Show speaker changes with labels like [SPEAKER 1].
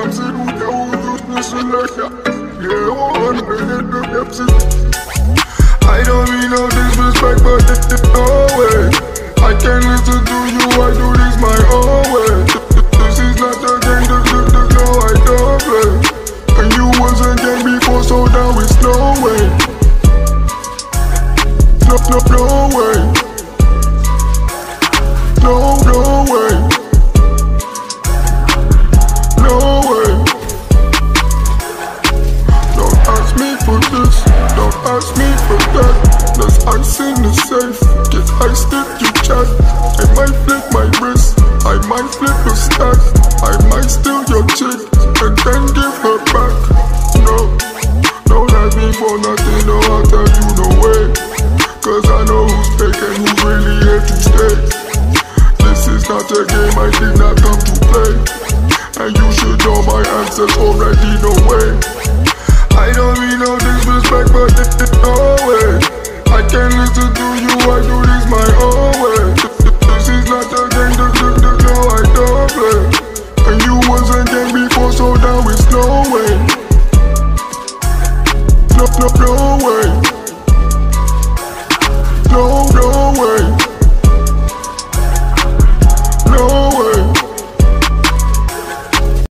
[SPEAKER 1] I don't mean no disrespect, but no way. I can't listen to you, I do this my own way. This is not a game, no, I don't play. And you wasn't game before, so now it's no way. No way. No way. No way. Don't ask me for this, don't ask me for that. There's ice in the safe, get ice if you chat. I might flip my wrist, I might flip a stack. I might steal your chick, and then give her back. No, don't ask me for nothing, no, I'll tell you no way. Cause I know who's fake and who's really here to stay. This is not a game, I did not come to play. And you should know my answers already, no way. I don't mean no disrespect, but no way. I can't listen to you, I do this my own way. This is not a game, no, I don't play. And you wasn't game before, so now it's no way. No way.